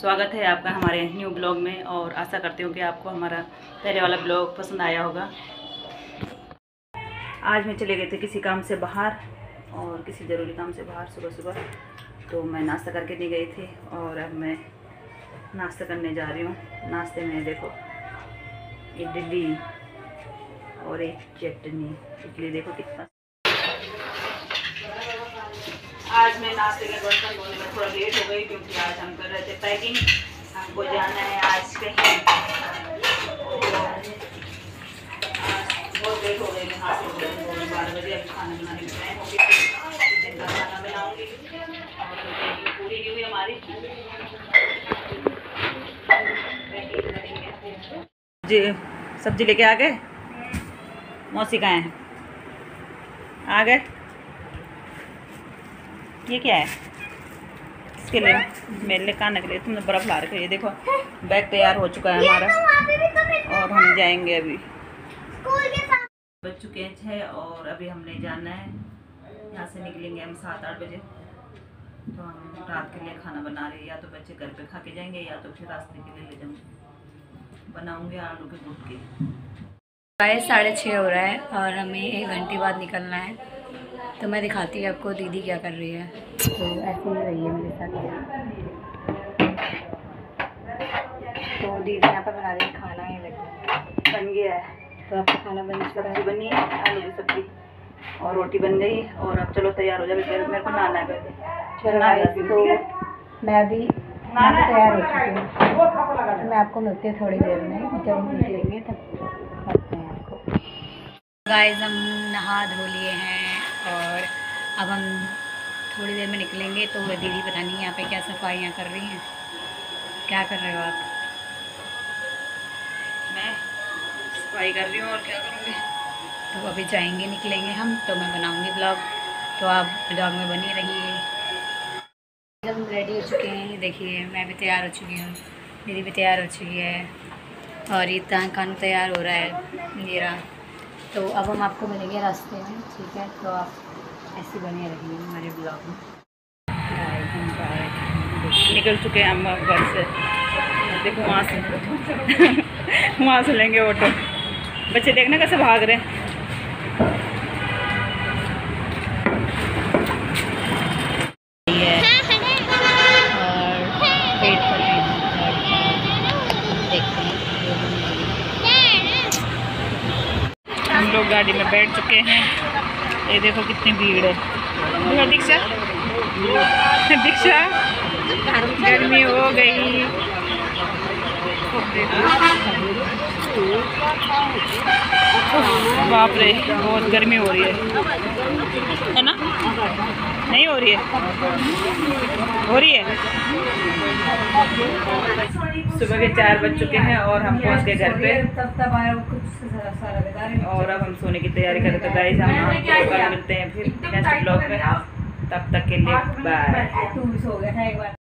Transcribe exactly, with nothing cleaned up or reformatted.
स्वागत है आपका हमारे न्यू ब्लॉग में। और आशा करती हूँ कि आपको हमारा पहले वाला ब्लॉग पसंद आया होगा। आज मैं चले गए थे किसी काम से बाहर, और किसी ज़रूरी काम से बाहर सुबह सुबह, तो मैं नाश्ता करके नहीं गई थी और अब मैं नाश्ता करने जा रही हूँ। नाश्ते में देखो इडली और एक चटनी। इडली देखो कितना। आज मैं नाश्ते के बर्तन धोने में थोड़ा लेट हो गई क्योंकि आज हम कर रहे थे पैकिंग। हमको जाना है आज कहीं, बहुत लेट हो गई। मैं नाश्ते के बारह बजे अभी खाना बनाने में टाइम हो गया। दिन का खाना बनाऊँगी और पूरी नहीं हुई हमारी जी। सब्जी लेके आ गए, मौसी कहाँ हैं? आ गए। ये क्या है? इसके लिए मेरे लिए खाने के लिए तुमने बर्फ़ ला रखी है। ये देखो बैग तैयार हो चुका है हमारा और हम जाएंगे अभी। बज चुके हैं छः और अभी हमने जाना है। यहाँ से निकलेंगे हम सात आठ बजे। तो हम रात के लिए खाना बना रहे हैं, या तो बच्चे घर पे खा के जाएंगे या तो फिर रास्ते के लिए ले जाऊँगे। बनाऊँगे आलू के गुट के। साढ़े छः हो रहा है और हमें एक घंटे बाद निकलना है। तो मैं दिखाती हूँ आपको दीदी क्या कर रही है। तो ऐसे ही रही है मेरे साथ। तो दीदी यहाँ पर बना रही है खाना। ये देखो बन गया है। तो आपका खाना बन चुका है। सब्जी बनी है, आलू की सब्जी और रोटी बन गई। और अब चलो तैयार हो जाए, मेरे को नहाना है पहले। चलो तो मैं भी नहाना तैयार हो चुकी हूँ। तो मैं आपको मिलती हूँ थोड़ी देर में, जब हम निकलेंगे तब मिलते हैं आपको। गाइस हम नहा धो लिए हैं और अब हम थोड़ी देर में निकलेंगे। तो वो दीदी पता नहीं यहाँ पे क्या सफाइयाँ कर रही हैं। क्या कर रहे हो आप? मैं सफाई कर रही हूँ और क्या करूँगी। तो अभी जाएंगे, निकलेंगे हम, तो मैं बनाऊँगी ब्लॉग। तो आप ब्लॉग में बनी रहिए। जब हम रेडी हो चुके हैं, देखिए मैं भी तैयार हो चुकी हूँ, दीदी भी तैयार हो चुकी है और ये खाना तैयार हो रहा है मेरा। तो अब हम आपको मिलेंगे रास्ते में, ठीक है? तो आप ऐसे बने रहिए हमारे ब्लॉग में। निकल चुके हैं हम घर से। देखो वहाँ से वहाँ से लेंगे ऑटो। बच्चे देखना कैसे भाग रहे हैं। हम लोग गाड़ी में बैठ चुके हैं। ये देखो कितनी भीड़ है। दीक्षा दीक्षा गर्मी हो गई। बाप रे बहुत गर्मी हो रही है, है ना? नहीं हो रही है? हो रही है। सुबह के चार बज चुके हैं और हम पहुंच गए घर पे। और अब हम सोने की तैयारी कर रहे थे। गाइस हम कल मिलते हैं फिर नेक्स्ट ब्लॉग में। तब तक के लिए बाय।